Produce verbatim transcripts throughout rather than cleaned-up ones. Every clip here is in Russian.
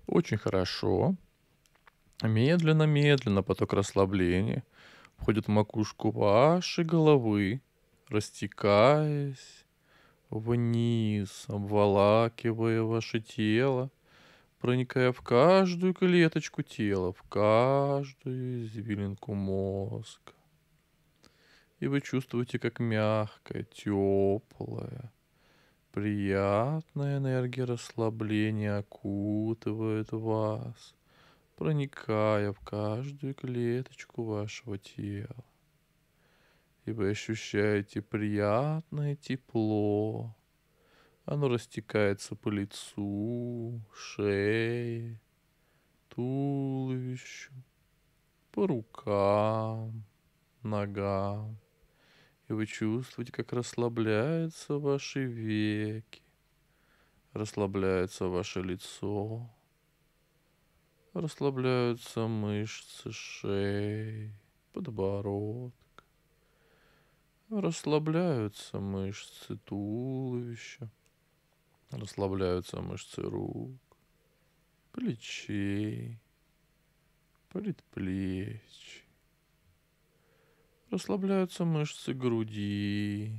Очень хорошо. Медленно-медленно поток расслабления входит в макушку вашей головы, растекаясь вниз, обволакивая ваше тело, проникая в каждую клеточку тела, в каждую извилинку мозга. И вы чувствуете, как мягкая, теплая, приятная энергия расслабления окутывает вас, проникая в каждую клеточку вашего тела. И вы ощущаете приятное тепло. Оно растекается по лицу, шее, туловищу, по рукам, ногам. И вы чувствуете, как расслабляются ваши веки, расслабляется ваше лицо, расслабляются мышцы шеи, подбородка, расслабляются мышцы туловища, расслабляются мышцы рук, плечей, предплечий. Расслабляются мышцы груди,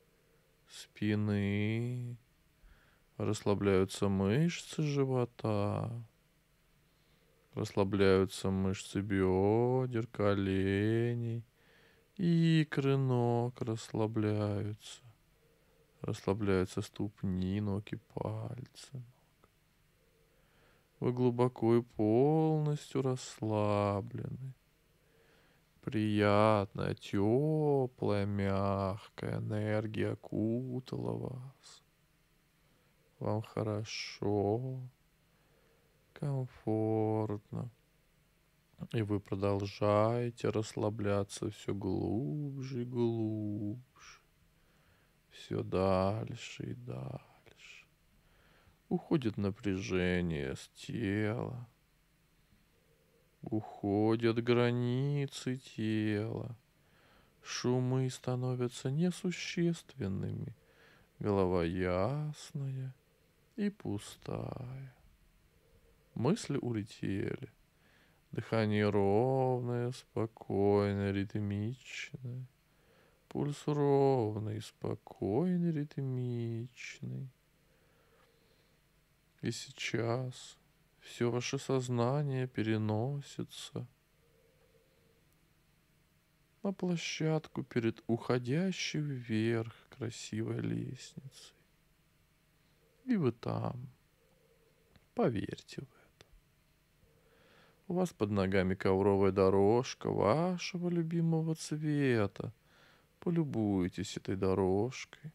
спины, расслабляются мышцы живота, расслабляются мышцы бедер, коленей, икры ног расслабляются, расслабляются ступни, ноги, пальцы. Вы глубоко и полностью расслаблены. Приятная, теплая, мягкая энергия окутала вас. Вам хорошо, комфортно. И вы продолжаете расслабляться все глубже и глубже. Все дальше и дальше. Уходит напряжение с тела. Уходят границы тела. Шумы становятся несущественными. Голова ясная и пустая. Мысли улетели. Дыхание ровное, спокойное, ритмичное. Пульс ровный, спокойный, ритмичный. И сейчас все ваше сознание переносится на площадку перед уходящей вверх красивой лестницей. И вы там. Поверьте в это. У вас под ногами ковровая дорожка вашего любимого цвета. Полюбуйтесь этой дорожкой.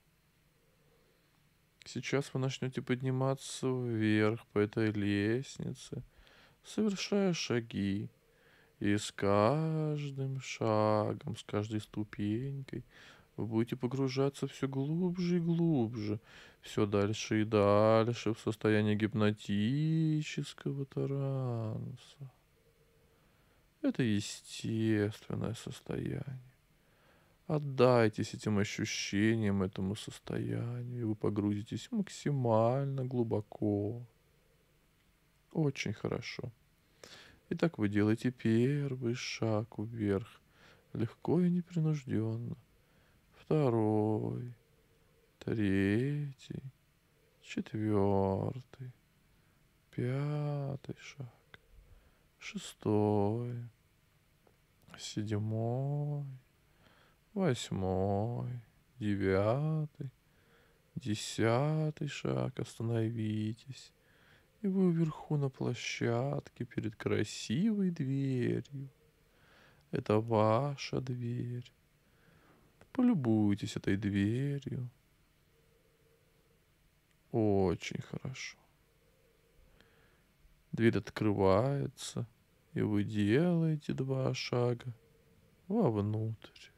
Сейчас вы начнете подниматься вверх по этой лестнице, совершая шаги. И с каждым шагом, с каждой ступенькой вы будете погружаться все глубже и глубже, все дальше и дальше в состояние гипнотического транса. Это естественное состояние. Отдайтесь этим ощущениям, этому состоянию, и вы погрузитесь максимально глубоко. Очень хорошо. Итак, вы делаете первый шаг вверх, легко и непринужденно. Второй, третий, четвертый, пятый шаг, шестой, седьмой, восьмой, девятый, десятый шаг. Остановитесь. И вы вверху на площадке перед красивой дверью. Это ваша дверь. Полюбуйтесь этой дверью. Очень хорошо. Дверь открывается, и вы делаете два шага вовнутрь.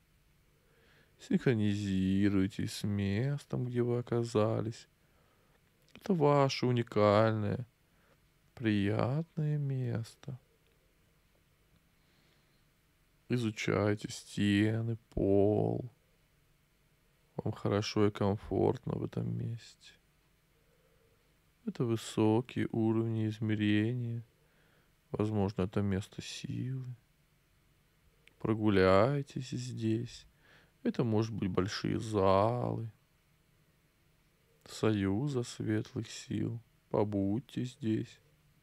Синхронизируйтесь с местом, где вы оказались. Это ваше уникальное, приятное место. Изучайте стены, пол. Вам хорошо и комфортно в этом месте. Это высокие уровни измерения. Возможно, это место силы. Прогуляйтесь здесь. Это может быть большие залы, союза светлых сил. Побудьте здесь.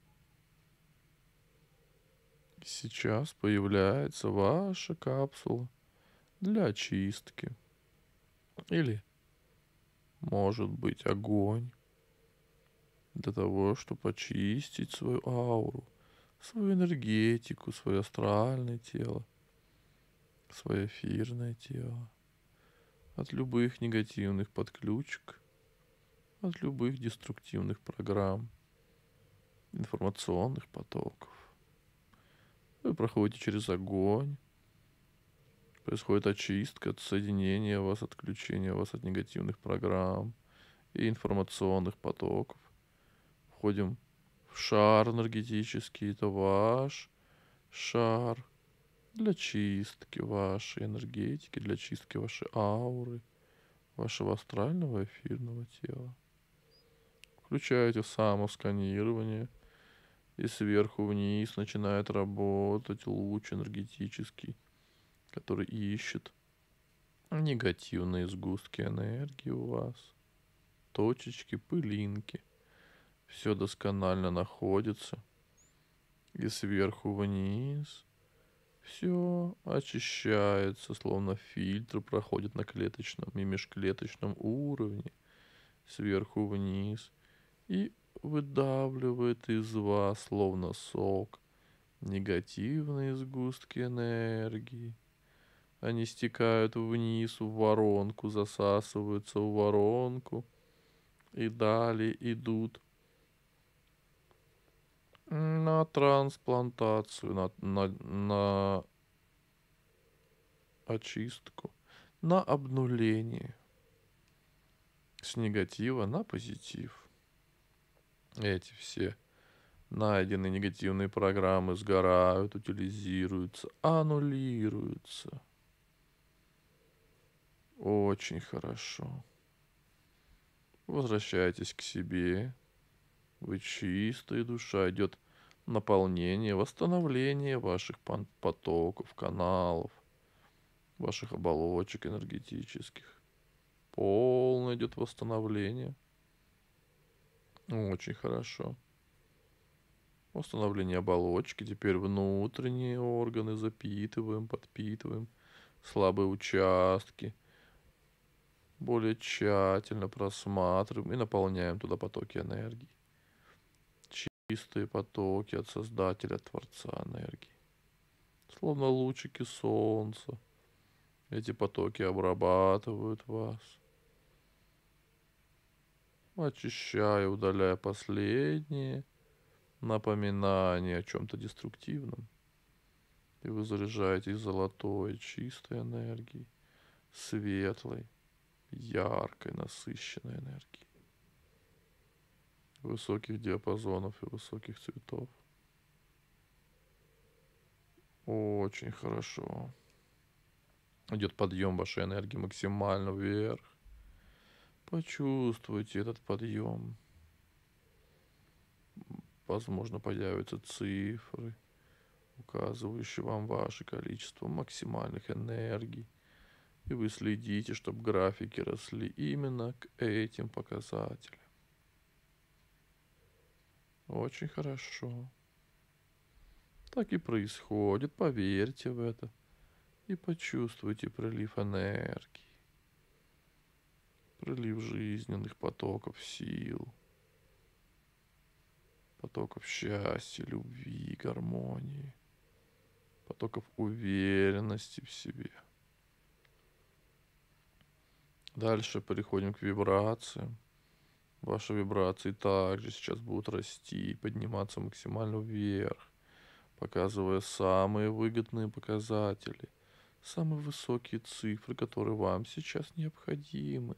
Сейчас появляется ваша капсула для очистки. Или, может быть, огонь. Для того, чтобы очистить свою ауру, свою энергетику, свое астральное тело, свое эфирное тело. От любых негативных подключек, от любых деструктивных программ, информационных потоков. Вы проходите через огонь. Происходит очистка, отсоединение вас, отключение вас от негативных программ и информационных потоков. Входим в шар энергетический. Это ваш шар для чистки вашей энергетики, для чистки вашей ауры, вашего астрального эфирного тела. Включаете самосканирование, и сверху вниз начинает работать луч энергетический, который ищет негативные сгустки энергии у вас, точечки, пылинки. Все досконально находится. И сверху вниз все очищается, словно фильтр проходит на клеточном и межклеточном уровне. Сверху вниз. И выдавливает из вас, словно сок, негативные сгустки энергии. Они стекают вниз в воронку, засасываются в воронку и далее идут на трансплантацию, на, на, на очистку, на обнуление с негатива на позитив. Эти все найденные негативные программы сгорают, утилизируются, аннулируются. Очень хорошо. Возвращайтесь к себе. Вы чистая душа. Идет наполнение, восстановление ваших потоков, каналов, ваших оболочек энергетических. Полное идет восстановление. Очень хорошо. Восстановление оболочки. Теперь внутренние органы запитываем, подпитываем. Слабые участки. Более тщательно просматриваем и наполняем туда потоки энергии. Чистые потоки от Создателя, от Творца энергии. Словно лучики солнца. Эти потоки обрабатывают вас, очищая, удаляя последние напоминания о чем-то деструктивном. И вы заряжаетесь золотой, чистой энергией, светлой, яркой, насыщенной энергией. Высоких диапазонов и высоких цветов. Очень хорошо. Идет подъем вашей энергии максимально вверх. Почувствуйте этот подъем. Возможно, появятся цифры, указывающие вам ваше количество максимальных энергий. И вы следите, чтобы графики росли именно к этим показателям. Очень хорошо. Так и происходит, поверьте в это. И почувствуйте прилив энергии. Прилив жизненных потоков сил. Потоков счастья, любви, гармонии. Потоков уверенности в себе. Дальше переходим к вибрациям. Ваши вибрации также сейчас будут расти и подниматься максимально вверх, показывая самые выгодные показатели, самые высокие цифры, которые вам сейчас необходимы.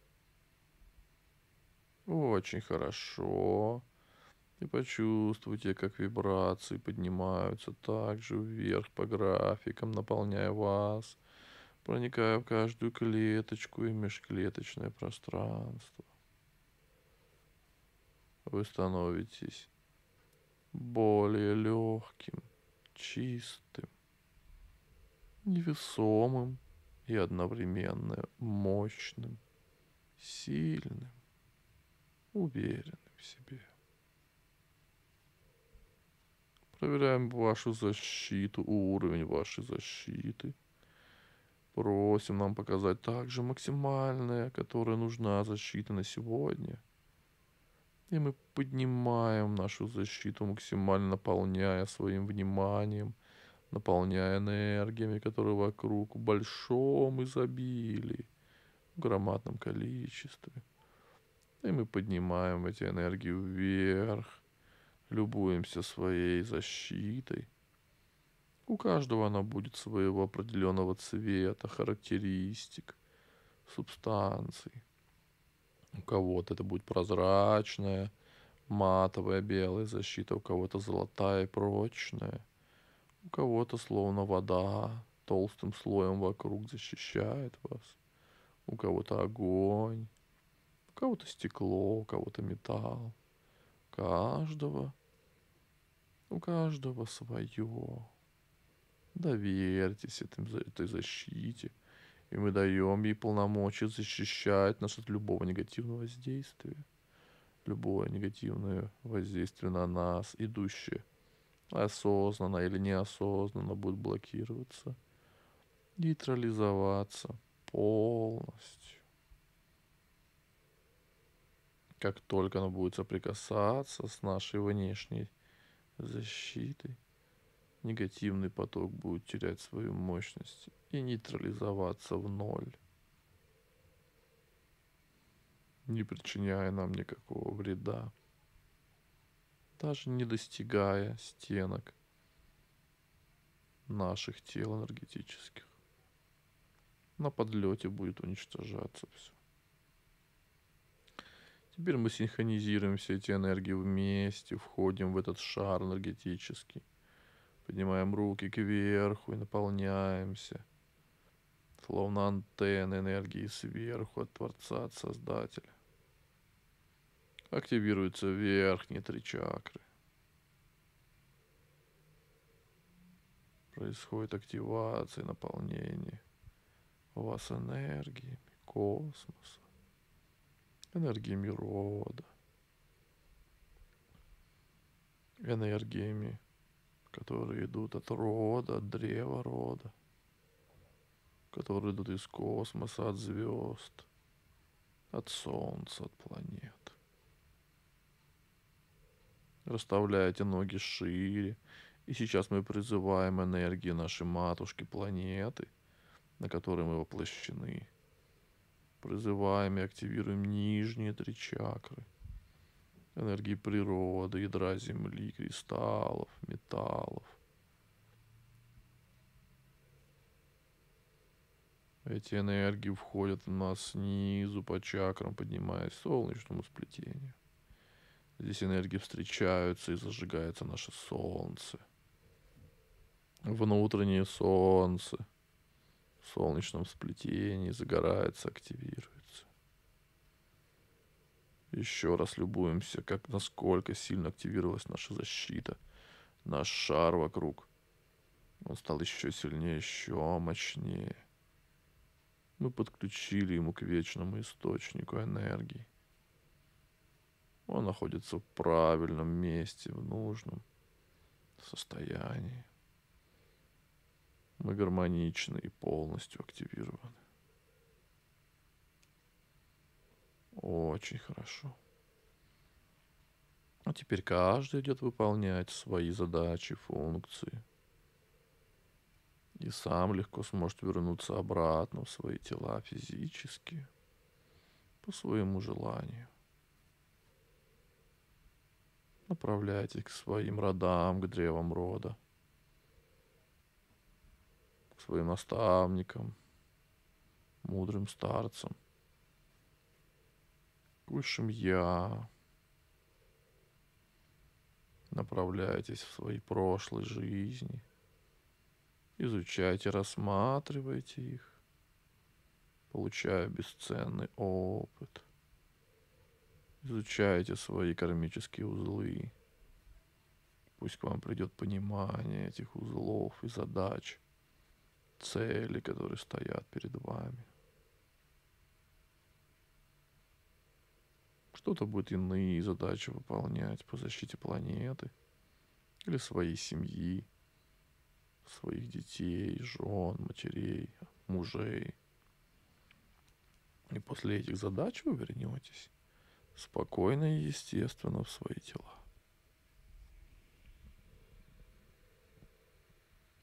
Очень хорошо. И почувствуйте, как вибрации поднимаются также вверх по графикам, наполняя вас, проникая в каждую клеточку и межклеточное пространство. вы становитесь более легким, чистым, невесомым и одновременно мощным, сильным, уверенным в себе. Проверяем вашу защиту, уровень вашей защиты. Просим нам показать также максимальная, которая нужна защита на сегодня. И мы поднимаем нашу защиту, максимально наполняя своим вниманием, наполняя энергиями, которые вокруг в большом изобилии, в громадном количестве. И мы поднимаем эти энергии вверх, любуемся своей защитой. У каждого она будет своего определенного цвета, характеристик, субстанций. У кого-то это будет прозрачная, матовая белая защита, у кого-то золотая и прочная. У кого-то словно вода толстым слоем вокруг защищает вас. У кого-то огонь, у кого-то стекло, у кого-то металл. У каждого, у каждого свое. Доверьтесь этим, этой защите, и мы даем ей полномочия защищать нас от любого негативного воздействия. Любое негативное воздействие на нас, идущее осознанно или неосознанно, будет блокироваться, нейтрализоваться полностью. Как только оно будет соприкасаться с нашей внешней защитой, негативный поток будет терять свою мощность и нейтрализоваться в ноль, не причиняя нам никакого вреда, даже не достигая стенок наших тел энергетических. На подлете будет уничтожаться все. Теперь мы синхронизируем все эти энергии вместе, входим в этот шар энергетический, поднимаем руки кверху и наполняемся, словно антенны энергии сверху от Творца, от Создателя. Активируются верхние три чакры. Происходит активация, наполнение вас энергиями космоса, энергиями рода, энергиями, которые идут от рода, от древа рода, которые идут из космоса, от звезд, от Солнца, от планет. Расставляйте ноги шире. И сейчас мы призываем энергии нашей матушки планеты, на которой мы воплощены. Призываем и активируем нижние три чакры. Энергии природы, ядра земли, кристаллов, металлов. Эти энергии входят в нас снизу по чакрам, поднимаясь к солнечному сплетению. Здесь энергии встречаются и зажигается наше солнце. Внутреннее солнце в солнечном сплетении загорается, активируется. Еще раз любуемся, как насколько сильно активировалась наша защита. Наш шар вокруг. Он стал еще сильнее, еще мощнее. Мы подключили ему к вечному источнику энергии. Он находится в правильном месте, в нужном состоянии. Мы гармоничны и полностью активированы. Очень хорошо. А теперь каждый идет выполнять свои задачи, функции. И сам легко сможет вернуться обратно в свои тела физически, по своему желанию. Направляйтесь к своим родам, к древам рода, к своим наставникам, мудрым старцам, к высшим Я. Направляйтесь в свои прошлые жизни. Изучайте, рассматривайте их, получая бесценный опыт. Изучайте свои кармические узлы. Пусть к вам придет понимание этих узлов и задач, целей, которые стоят перед вами. Кто-то будет иные задачи выполнять по защите планеты или своей семьи, своих детей, жен, матерей, мужей. И после этих задач вы вернетесь спокойно и естественно в свои тела.